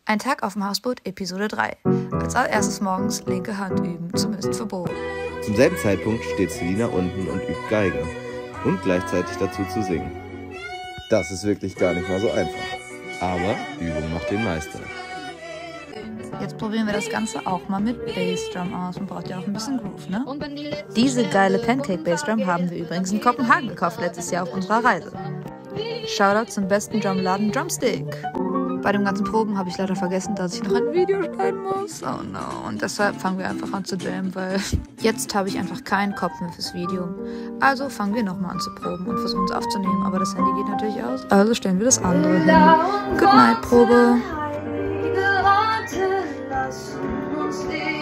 Ein Tag auf dem Hausboot, Episode 3. Als allererstes morgens linke Hand üben, zumindest für Bo. Zum selben Zeitpunkt steht Selina unten und übt Geige. Und gleichzeitig dazu zu singen. Das ist wirklich gar nicht mal so einfach. Aber Übung macht den Meister. Jetzt probieren wir das Ganze auch mal mit Bassdrum aus. Man braucht ja auch ein bisschen Groove, ne? Diese geile Pancake Bassdrum haben wir übrigens in Kopenhagen gekauft letztes Jahr auf unserer Reise. Shoutout zum besten Drumladen Drumstick. Bei dem ganzen Proben habe ich leider vergessen, dass ich noch ein Video schneiden muss. Oh no. Und deshalb fangen wir einfach an zu jammen, weil jetzt habe ich einfach keinen Kopf mehr fürs Video. Also fangen wir nochmal an zu proben und versuchen es aufzunehmen. Aber das Handy geht natürlich aus. Also stellen wir das andere hin. Good night, Probe. Lass uns